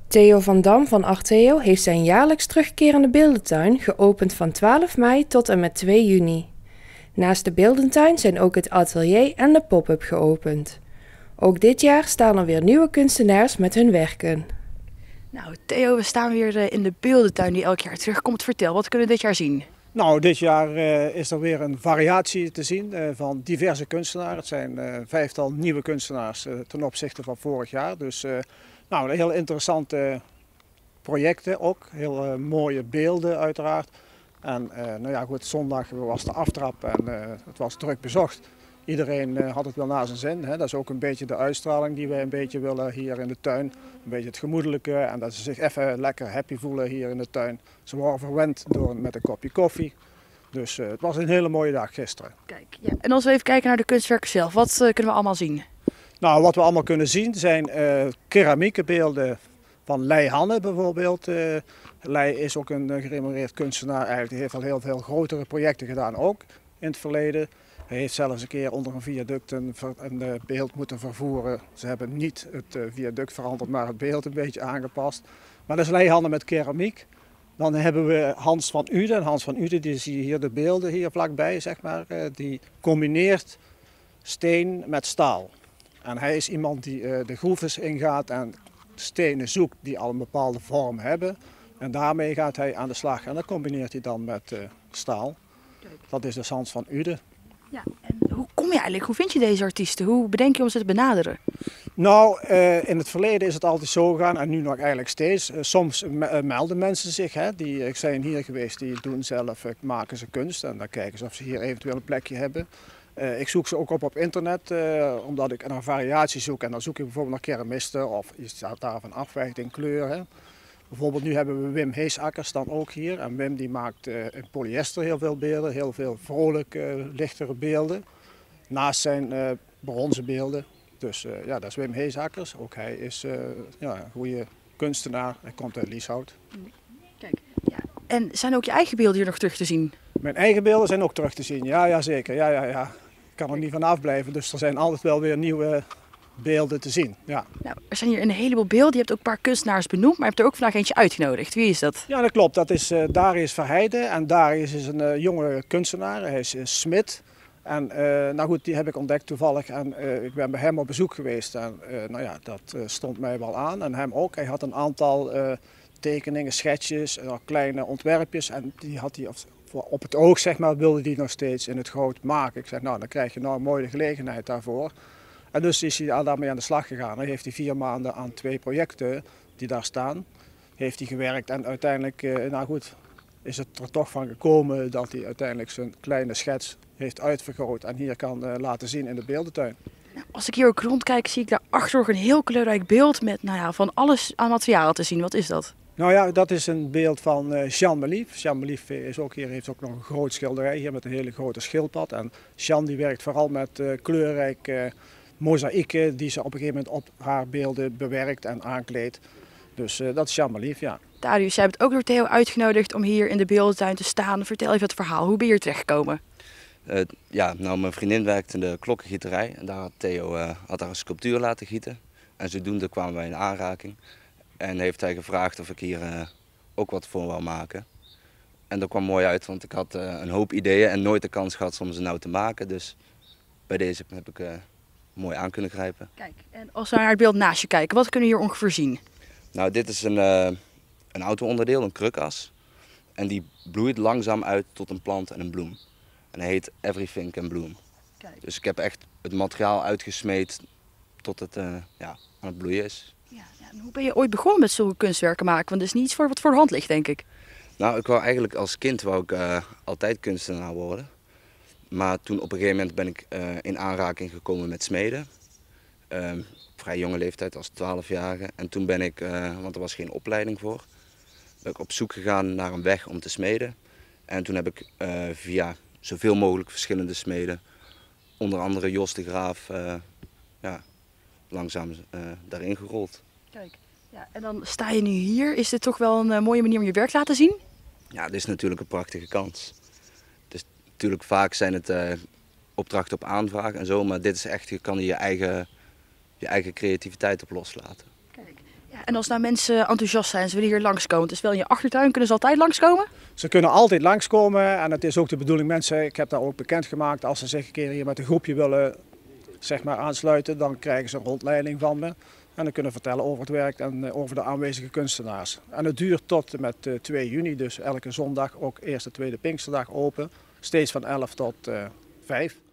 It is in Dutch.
Theo van Dam van Arteo heeft zijn jaarlijks terugkerende beeldentuin geopend van 12 mei tot en met 2 juni. Naast de beeldentuin zijn ook het atelier en de pop-up geopend. Ook dit jaar staan er weer nieuwe kunstenaars met hun werken. Nou Theo, we staan weer in de beeldentuin die elk jaar terugkomt. Vertel, wat kunnen we dit jaar zien? Nou, dit jaar is er weer een variatie te zien van diverse kunstenaars. Het zijn vijftal nieuwe kunstenaars ten opzichte van vorig jaar. Dus nou, heel interessante projecten ook. Heel mooie beelden uiteraard. En nou ja, goed, zondag was de aftrap en het was druk bezocht. Iedereen had het wel naar zijn zin. Hè. Dat is ook een beetje de uitstraling die wij een beetje willen hier in de tuin. Een beetje het gemoedelijke en dat ze zich even lekker happy voelen hier in de tuin. Ze worden verwend met een kopje koffie. Dus het was een hele mooie dag gisteren. Kijk, ja. En als we even kijken naar de kunstwerken zelf, wat kunnen we allemaal zien? Nou, wat we allemaal kunnen zien zijn keramieke beelden van Lei Hanne bijvoorbeeld. Lei is ook een gerenommeerd kunstenaar eigenlijk. Die heeft al heel veel grotere projecten gedaan ook in het verleden. Hij heeft zelfs een keer onder een viaduct een beeld moeten vervoeren. Ze hebben niet het viaduct veranderd, maar het beeld een beetje aangepast. Maar dat is Lei Hanne met keramiek. Dan hebben we Hans van Uden. En Hans van Uden, die zie je hier de beelden hier vlakbij, zeg maar. Die combineert steen met staal. En hij is iemand die de groeves ingaat en stenen zoekt die al een bepaalde vorm hebben. En daarmee gaat hij aan de slag en dat combineert hij dan met staal. Dat is dus Hans van Uden. Ja, en hoe kom je eigenlijk? Hoe vind je deze artiesten? Hoe bedenk je om ze te benaderen? Nou, in het verleden is het altijd zo gegaan en nu nog eigenlijk steeds. Soms melden mensen zich, hè, die zijn hier geweest, die doen zelf, maken ze kunst en dan kijken ze of ze hier eventueel een plekje hebben. Ik zoek ze ook op internet, omdat ik naar variatie zoek en dan zoek ik bijvoorbeeld naar keramisten of iets daarvan afwijkt in kleur. Hè. Bijvoorbeeld nu hebben we Wim Heesakkers dan ook hier en Wim die maakt in polyester heel veel beelden, heel veel vrolijke, lichtere beelden. Naast zijn bronzen beelden. Dus ja, dat is Wim Heesakkers. Ook hij is ja, een goede kunstenaar. Hij komt uit Lieshout. Kijk, ja. En zijn ook je eigen beelden hier nog terug te zien? Mijn eigen beelden zijn ook terug te zien. Ja, zeker. Ja. Ik kan er niet van afblijven. Dus er zijn altijd wel weer nieuwe beelden te zien. Ja. Nou, er zijn hier een heleboel beelden. Je hebt ook een paar kunstenaars benoemd, maar je hebt er ook vandaag eentje uitgenodigd. Wie is dat? Ja, dat klopt. Dat is Darius Verheijden. En Darius is een jonge kunstenaar. Hij is smid. En nou goed, die heb ik ontdekt toevallig en ik ben bij hem op bezoek geweest en nou ja, dat stond mij wel aan en hem ook. Hij had een aantal tekeningen, schetsjes, kleine ontwerpjes en die had hij op het oog, zeg maar, wilde hij nog steeds in het groot maken. Ik zeg, nou dan krijg je nou een mooie gelegenheid daarvoor. En dus is hij daarmee aan de slag gegaan. Hij heeft 4 maanden aan 2 projecten die daar staan, heeft hij gewerkt en uiteindelijk, nou goed, is het er toch van gekomen dat hij uiteindelijk zijn kleine schets heeft uitvergroot en hier kan laten zien in de beeldentuin. Nou, als ik hier ook rondkijk, zie ik daar achter een heel kleurrijk beeld met nou ja, van alles aan materiaal te zien. Wat is dat? Nou ja, dat is een beeld van Jean Melief. Jean Melief is ook hier, heeft ook nog een groot schilderij hier met een hele grote schildpad. En Jean die werkt vooral met kleurrijke mozaïeken die ze op een gegeven moment op haar beelden bewerkt en aankleedt. Dus dat is Jean Melief, ja. Darius, jij bent ook door Theo uitgenodigd om hier in de beeldentuin te staan. Vertel even het verhaal. Hoe ben je hier terechtgekomen? Ja, nou, mijn vriendin werkte in de klokkengieterij en daar had Theo had haar een sculptuur laten gieten. En zodoende kwamen wij in aanraking. En heeft hij gevraagd of ik hier ook wat voor wou maken. En dat kwam mooi uit, want ik had een hoop ideeën en nooit de kans gehad om ze nou te maken. Dus bij deze heb ik mooi aan kunnen grijpen. Kijk, en als we naar het beeld naast je kijken, wat kunnen we hier ongeveer zien? Nou, dit is een auto-onderdeel, een krukas. En die bloeit langzaam uit tot een plant en een bloem. En hij heet Everything Can Bloom. Kijk. Dus ik heb echt het materiaal uitgesmeed tot het ja, aan het bloeien is. Ja, en hoe ben je ooit begonnen met zulke kunstwerken maken? Want dat is niet iets voor wat voor de hand ligt, denk ik. Nou, ik wou eigenlijk als kind altijd kunstenaar worden. Maar toen op een gegeven moment ben ik in aanraking gekomen met smeden. Vrij jonge leeftijd, als 12-jarige. En toen ben ik, want er was geen opleiding voor, ben ik op zoek gegaan naar een weg om te smeden. En toen heb ik via zoveel mogelijk verschillende smeden, onder andere Jos de Graaf, ja, langzaam daarin gerold. Kijk, ja, en dan sta je nu hier. Is dit toch wel een mooie manier om je werk te laten zien? Ja, dit is natuurlijk een prachtige kans. Dus natuurlijk vaak zijn het opdrachten op aanvraag en zo, maar dit is echt, je kan er je eigen creativiteit op loslaten. Kijk, ja, En als nou mensen enthousiast zijn, ze willen hier langskomen, het is wel in je achtertuin, kunnen ze altijd langskomen? Ze kunnen altijd langskomen en het is ook de bedoeling, mensen, ik heb daar ook bekendgemaakt, als ze zich een keer hier met een groepje willen aansluiten, dan krijgen ze een rondleiding van me. En dan kunnen vertellen over het werk en over de aanwezige kunstenaars. En het duurt tot en met 2 juni, dus elke zondag, ook eerste, tweede Pinksterdag open. Steeds van 11 tot 5.